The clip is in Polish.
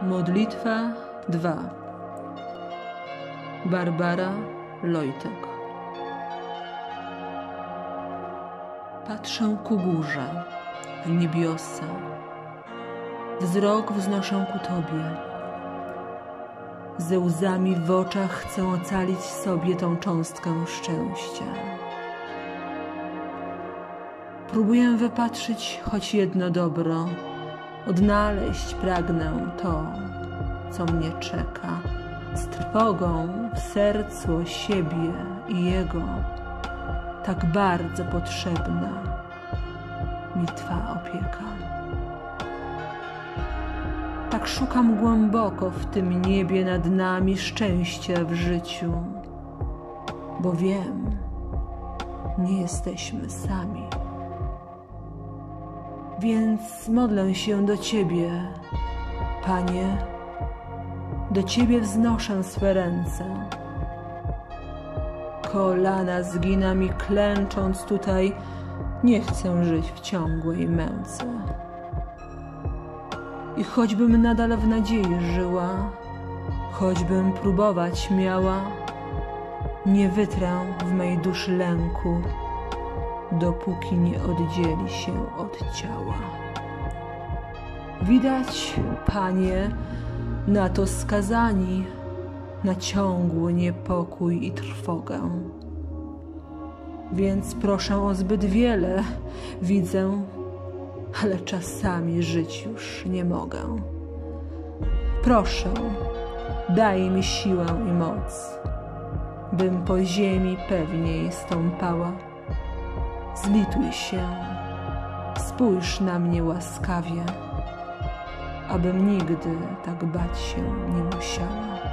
Modlitwa 2. Barbara Lojtek. Patrzę ku górze, w niebiosa, wzrok wznoszę ku Tobie. Ze łzami w oczach chcę ocalić sobie tą cząstkę szczęścia. Próbuję wypatrzyć choć jedno dobro, odnaleźć pragnę to, co mnie czeka, z trwogą w sercu o siebie i Jego, tak bardzo potrzebna mi Twa opieka. Tak szukam głęboko w tym niebie nad nami szczęścia w życiu, bo wiem, nie jesteśmy sami. Więc modlę się do Ciebie, Panie, do Ciebie wznoszę swe ręce. Kolana zgina mi klęcząc tutaj, nie chcę żyć w ciągłej męce. I choćbym nadal w nadziei żyła, choćbym próbować miała, nie wytrę w mej duszy lęku, dopóki nie oddzieli się od ciała. Widać, Panie, na to skazani, na ciągły niepokój i trwogę. Więc proszę o zbyt wiele, widzę, ale czasami żyć już nie mogę. Proszę, daj mi siłę i moc, bym po ziemi pewniej stąpała. Zlituj się, spójrz na mnie łaskawie, abym nigdy tak bać się nie musiała.